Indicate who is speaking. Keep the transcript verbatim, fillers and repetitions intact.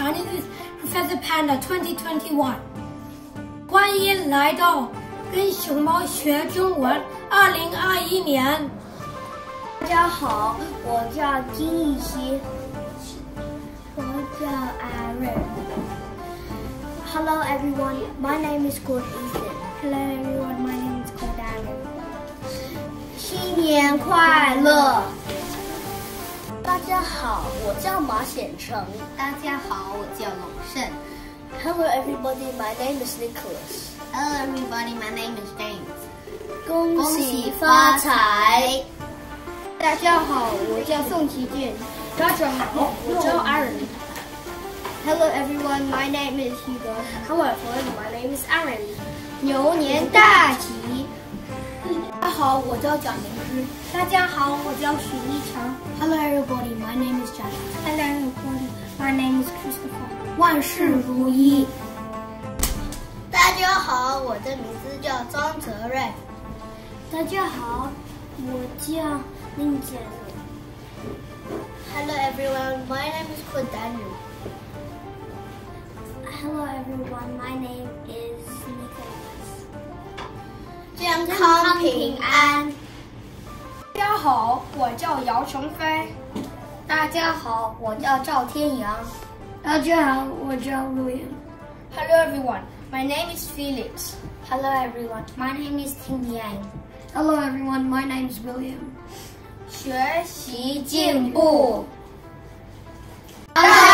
Speaker 1: Chinese with Professor Panda twenty twenty-one。欢迎来到跟熊猫学中文二零二一年。
Speaker 2: 大家好，我叫金逸熙。我叫 Aaron。Hello everyone, my name is called Ethan. Hello everyone, my name is called Aaron. 新年快乐！大家好，我叫马显成。
Speaker 3: 大家好，我叫龙胜。
Speaker 2: Hello everybody, my name is Nicholas.
Speaker 3: Hello everybody, my name is James.
Speaker 2: 恭喜发财！
Speaker 4: 大家好，我叫宋奇俊。大家好，我叫 Aaron.
Speaker 2: Hello everyone, my name is Hugo.
Speaker 4: Hello everyone, my name is Aaron.
Speaker 2: 牛年大吉！
Speaker 4: 大家好，我叫蒋明之。
Speaker 1: 大家好，我叫许一成。
Speaker 4: Hello everybody, my name is Josh.
Speaker 1: Hello everybody, my name is Christopher.
Speaker 4: 万事如意。
Speaker 2: 大家好，我的名字叫张泽瑞。
Speaker 4: 大家好，我叫林杰瑞。
Speaker 2: Hello everyone, my name is called Daniel.
Speaker 4: Hello everyone, my name is Nicholas.
Speaker 2: 健康平安。
Speaker 4: 大家好，我叫姚成飞。
Speaker 2: 大家好，我叫赵天阳。
Speaker 4: 大家好，我叫 William.
Speaker 1: Hello everyone, my name is Felix.
Speaker 2: Hello everyone, my name is Ting Yang.
Speaker 4: Hello everyone, my name is William.
Speaker 2: 学习进步。